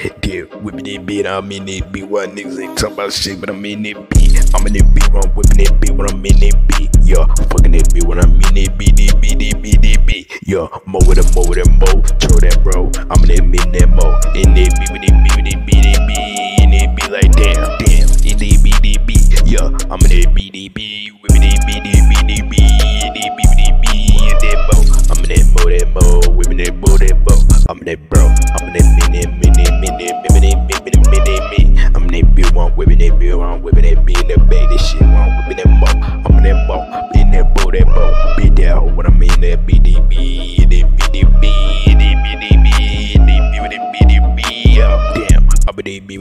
Damn, whipping that beat, I'm in that beat. Why niggas ain't talking about shit, but I'm in that beat. I'm in that beat, when I'm whipping that beat when I'm in that beat. Yeah, fucking that beat when I'm in that beat, that beat. Yeah, mo with a mo, throw that bro. I'm in that mo, in that beat, with that beat, in that beat like damn, in that beat, yeah. I'm in that beat, whipping that beat, in that mo. I'm in that mo, whipping that mo. I'm in that bro, I'm in that I'm in that beat, I'm whipping that beat, I'm whipping that beat in that bag, this shit, I'm whipping that mo. I'm in that mo, in that bo, beat that hoe when I'm in that beat, damn, I'm in that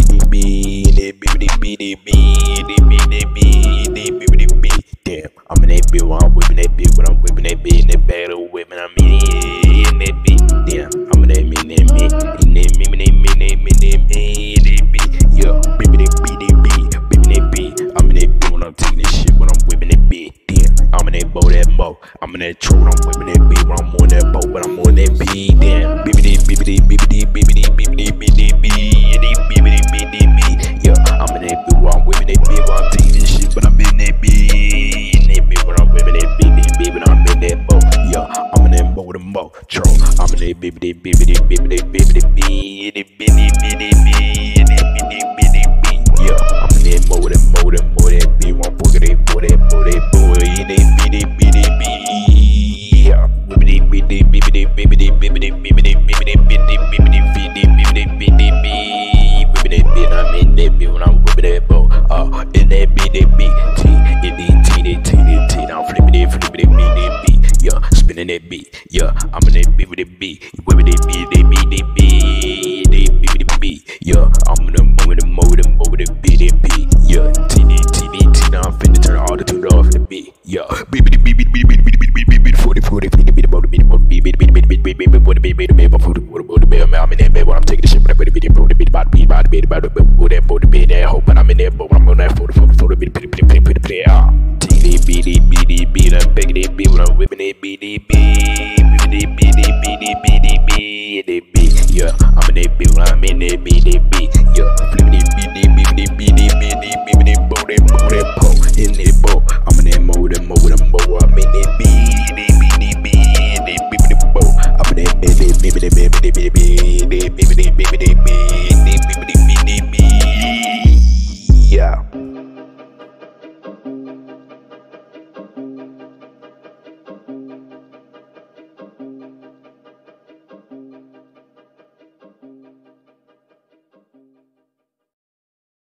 damn, I'm in that beat, I'm whipping that beat when I'm whipping that beat in that battle whipping, I'm in that beat, damn, I'm in that yeah, baby that beat, I'm in that beat when I'm taking this shit when I'm whipping that beat, damn, I'm in that mo, I'm in that throat, I'm whipping that beat when I'm on that boat, but I'm on that beat, damn, yeah, I'm in that beat when I'm whipping that beat when I'm taking this shit, but I'm in that beat when I'm whipping that beat when I'm in that boat, yeah, I'm in that mo, throat, I'm in that yeah, I'm in that mo, that beat, one fuck that boy, in that yeah, I'm in that beat when I'm whipping that bow, in that T, I'm flipping that beat, yeah, spinning that beat, yeah, I'm in that beat with that beat, whipping that beat, yeah, I'm in the mo with the beat, yeah, T, now I'm finna turn all the tune off the beat, yeah, 40, I'm in that bed when I'm taking the shit, but I'm in that hope, but I'm in that boat when I'm on that photo, beat, I'm begging that beat when I'm whipping that beat, yeah, I'm in that beat when I'm in that beat, yeah, flipping that beat, in that boat, I'm in that mo, I'm in that beat, I'm in that